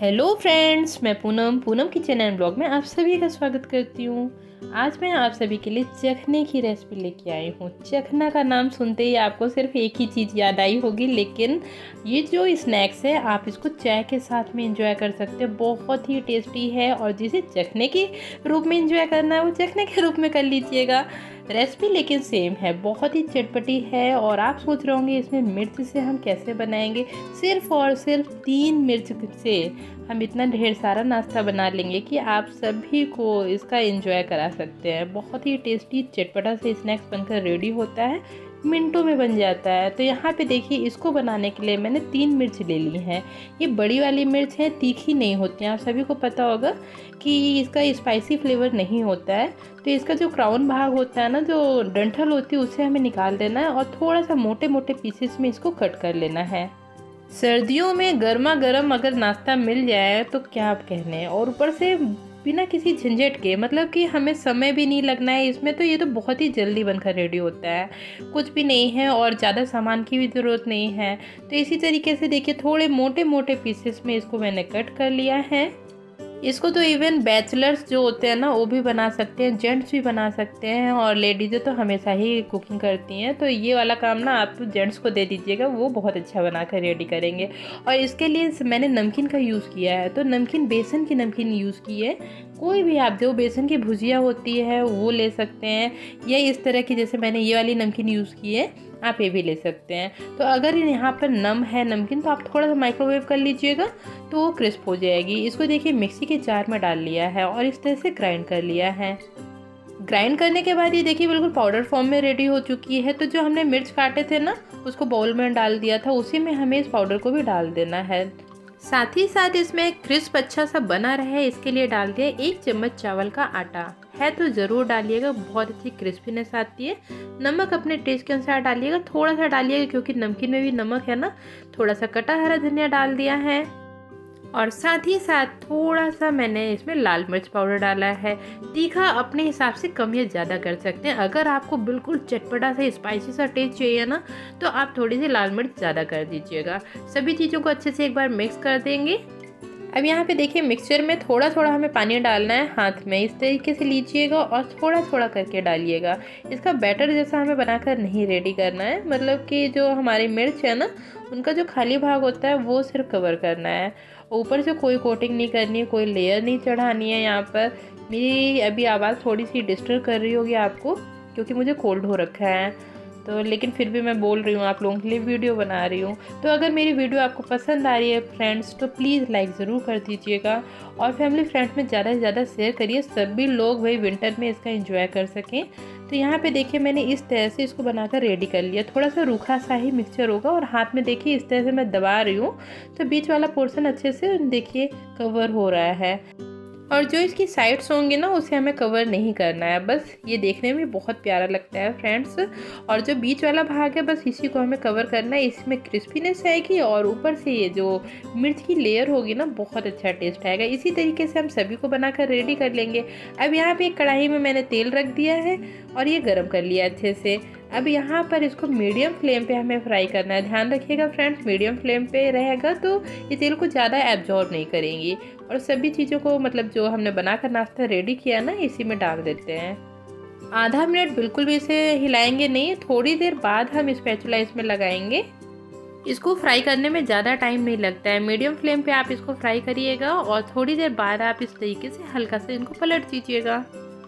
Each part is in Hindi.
हेलो फ्रेंड्स, मैं पूनम किचन एंड ब्लॉग में आप सभी का स्वागत करती हूँ। आज मैं आप सभी के लिए चखने की रेसिपी लेके आई हूँ। चखना का नाम सुनते ही आपको सिर्फ एक ही चीज़ याद आई होगी, लेकिन ये जो स्नैक्स है आप इसको चाय के साथ में एंजॉय कर सकते हैं। बहुत ही टेस्टी है और जिसे चखने के रूप में एंजॉय करना है वो चखने के रूप में कर लीजिएगा। रेसिपी लेकिन सेम है, बहुत ही चटपटी है। और आप सोच रहे होंगे इसमें मिर्च से हम कैसे बनाएंगे। सिर्फ और सिर्फ 3 मिर्च से हम इतना ढेर सारा नाश्ता बना लेंगे कि आप सभी को इसका एंजॉय करा सकते हैं। बहुत ही टेस्टी चटपटा से स्नैक्स बनकर रेडी होता है, मिनटों में बन जाता है। तो यहाँ पे देखिए, इसको बनाने के लिए मैंने 3 मिर्च ले ली हैं। ये बड़ी वाली मिर्च है, तीखी नहीं होती हैं। आप सभी को पता होगा कि इसका स्पाइसी फ्लेवर नहीं होता है। तो इसका जो क्राउन भाग होता है ना, जो डंठल होती है, उसे हमें निकाल देना है और थोड़ा सा मोटे मोटे पीसेस में इसको कट कर लेना है। सर्दियों में गर्मा गर्म अगर नाश्ता मिल जाए तो क्या आप कहने, और ऊपर से बिना किसी झंझट के, मतलब कि हमें समय भी नहीं लगना है इसमें। तो ये तो बहुत ही जल्दी बनकर रेडी होता है, कुछ भी नहीं है और ज़्यादा सामान की भी ज़रूरत नहीं है। तो इसी तरीके से देखिए, थोड़े मोटे मोटे पीसेस में इसको मैंने कट कर लिया है। इसको तो इवन बैचलर्स जो होते हैं ना वो भी बना सकते हैं, जेंट्स भी बना सकते हैं, और लेडीज़ें तो हमेशा ही कुकिंग करती हैं। तो ये वाला काम ना आप जेंट्स को दे दीजिएगा, वो बहुत अच्छा बना कर रेडी करेंगे। और इसके लिए मैंने नमकीन का यूज़ किया है, तो नमकीन बेसन की नमकीन यूज़ की है। कोई भी आप जो बेसन की भुजिया होती है वो ले सकते हैं, या इस तरह की जैसे मैंने ये वाली नमकीन यूज़ की है आप ये भी ले सकते हैं। तो अगर यहाँ पर नम है नमकीन तो आप थोड़ा सा माइक्रोवेव कर लीजिएगा तो वो क्रिस्प हो जाएगी। इसको देखिए मिक्सी के जार में डाल लिया है और इस तरह से ग्राइंड कर लिया है। ग्राइंड करने के बाद ये देखिए बिल्कुल पाउडर फॉर्म में रेडी हो चुकी है। तो जो हमने मिर्च काटे थे ना उसको बाउल में डाल दिया था, उसी में हमें इस पाउडर को भी डाल देना है। साथ ही साथ इसमें क्रिस्प अच्छा सा बना रहे इसके लिए डाल दिया 1 चम्मच चावल का आटा है, तो ज़रूर डालिएगा, बहुत अच्छी क्रिस्पीनेस आती है। नमक अपने टेस्ट के अनुसार डालिएगा, थोड़ा सा डालिएगा क्योंकि नमकीन में भी नमक है ना। थोड़ा सा कटा हरा धनिया डाल दिया है और साथ ही साथ थोड़ा सा मैंने इसमें लाल मिर्च पाउडर डाला है। तीखा अपने हिसाब से कम या ज़्यादा कर सकते हैं। अगर आपको बिल्कुल चटपटा सा स्पाइसी सा टेस्ट चाहिए ना तो आप थोड़ी सी लाल मिर्च ज़्यादा कर दीजिएगा। सभी चीज़ों को अच्छे से एक बार मिक्स कर देंगे। अब यहाँ पे देखिए मिक्सचर में थोड़ा थोड़ा हमें पानी डालना है, हाथ में इस तरीके से लीजिएगा और थोड़ा थोड़ा करके डालिएगा। इसका बैटर जैसा हमें बनाकर नहीं रेडी करना है, मतलब कि जो हमारी मिर्च है ना उनका जो खाली भाग होता है वो सिर्फ कवर करना है। ऊपर से कोई कोटिंग नहीं करनी है, कोई लेयर नहीं चढ़ानी है। यहाँ पर मेरी अभी आवाज़ थोड़ी सी डिस्टर्ब कर रही होगी आपको क्योंकि मुझे कोल्ड हो रखा है, तो लेकिन फिर भी मैं बोल रही हूँ, आप लोगों के लिए वीडियो बना रही हूँ। तो अगर मेरी वीडियो आपको पसंद आ रही है फ्रेंड्स तो प्लीज़ लाइक ज़रूर कर दीजिएगा और फैमिली फ्रेंड्स में ज़्यादा से ज़्यादा शेयर करिए, सभी लोग वही विंटर में इसका एंजॉय कर सकें। तो यहाँ पे देखिए मैंने इस तरह से इसको बनाकर रेडी कर लिया। थोड़ा सा रूखा सा ही मिक्सचर होगा और हाथ में देखिए इस तरह से मैं दबा रही हूँ तो बीच वाला पोर्शन अच्छे से देखिए कवर हो रहा है। और जो इसकी साइड्स होंगी ना उसे हमें कवर नहीं करना है, बस ये देखने में बहुत प्यारा लगता है फ्रेंड्स। और जो बीच वाला भाग है बस इसी को हमें कवर करना है, इसमें क्रिस्पीनेस आएगी और ऊपर से ये जो मिर्च की लेयर होगी ना बहुत अच्छा टेस्ट आएगा। इसी तरीके से हम सभी को बनाकर रेडी कर लेंगे। अब यहाँ पे एक कढ़ाई में मैंने तेल रख दिया है और ये गर्म कर लिया अच्छे से। अब यहाँ पर इसको मीडियम फ्लेम पे हमें फ्राई करना है। ध्यान रखिएगा फ्रेंड्स, मीडियम फ्लेम पे रहेगा तो ये तेल को ज़्यादा एब्जॉर्ब नहीं करेंगी। और सभी चीज़ों को मतलब जो हमने बनाकर नाश्ता रेडी किया ना इसी में डाल देते हैं। आधा मिनट बिल्कुल भी इसे हिलाएंगे नहीं, थोड़ी देर बाद हम स्पैचुला इसमें लगाएंगे। इसको फ्राई करने में ज़्यादा टाइम नहीं लगता है, मीडियम फ्लेम पे आप इसको फ्राई करिएगा और थोड़ी देर बाद आप इस तरीके से हल्का से इनको पलट दीजिएगा।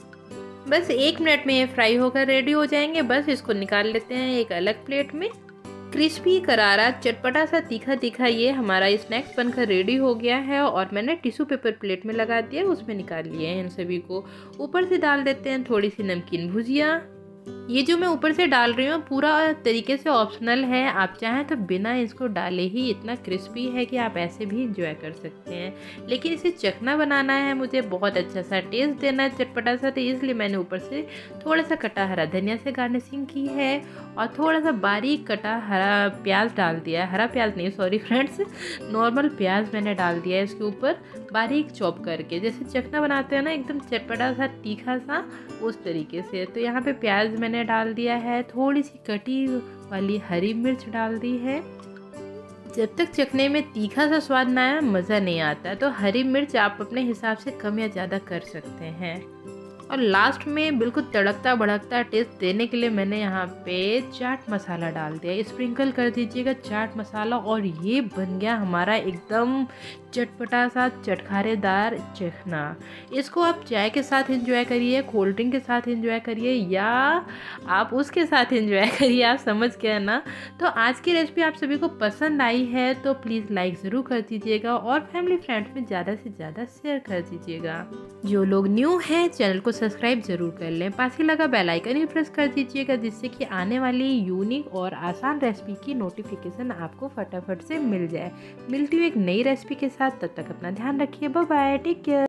बस 1 मिनट में ये फ्राई होकर रेडी हो जाएंगे। बस इसको निकाल लेते हैं एक अलग प्लेट में। क्रिस्पी करारा चटपटा सा तीखा तीखा ये हमारा स्नैक्स बनकर रेडी हो गया है और मैंने टिश्यू पेपर प्लेट में लगा दिया, उसमें निकाल लिए हैं इन सभी को। ऊपर से डाल देते हैं थोड़ी सी नमकीन भुजिया। ये जो मैं ऊपर से डाल रही हूँ पूरा तरीके से ऑप्शनल है, आप चाहें तो बिना इसको डाले ही इतना क्रिस्पी है कि आप ऐसे भी इंजॉय कर सकते हैं। लेकिन इसे चखना बनाना है, मुझे बहुत अच्छा सा टेस्ट देना है चटपटा सा, तो इसलिए मैंने ऊपर से थोड़ा सा कटा हरा धनिया से गार्निशिंग की है और थोड़ा सा बारीक कटा हरा प्याज डाल दिया है। हरा प्याज नहीं, सॉरी फ्रेंड्स, नॉर्मल प्याज मैंने डाल दिया है इसके ऊपर बारीक चॉप करके, जैसे चखना बनाते हैं ना एकदम चटपटा सा तीखा सा उस तरीके से। तो यहाँ पे प्याज मैंने डाल दिया है, थोड़ी सी कटी वाली हरी मिर्च डाल दी है। जब तक चखने में तीखा सा स्वाद ना आया मज़ा नहीं आता। तो हरी मिर्च आप अपने हिसाब से कम या ज़्यादा कर सकते हैं। और लास्ट में बिल्कुल तड़कता भड़कता टेस्ट देने के लिए मैंने यहाँ पे चाट मसाला डाल दिया। स्प्रिंकल कर दीजिएगा चाट मसाला और ये बन गया हमारा एकदम चटपटा सा चटखारेदार चखना। इसको आप चाय के साथ एंजॉय करिए, कोल्ड ड्रिंक के साथ एंजॉय करिए, या आप उसके साथ एंजॉय करिए, आप समझ गए ना। तो आज की रेसिपी आप सभी को पसंद आई है तो प्लीज़ लाइक ज़रूर कर दीजिएगा और फैमिली फ्रेंड्स में ज़्यादा से ज़्यादा शेयर कर दीजिएगा। जो लोग न्यू हैं चैनल को सब्सक्राइब जरूर कर लें, पास ही लगा बेल आइकन भी प्रेस कर दीजिएगा जिससे कि आने वाली यूनिक और आसान रेसिपी की नोटिफिकेशन आपको फटाफट से मिल जाए। मिलती हूँ एक नई रेसिपी के साथ, तब तक अपना ध्यान रखिए। Bye bye, take care.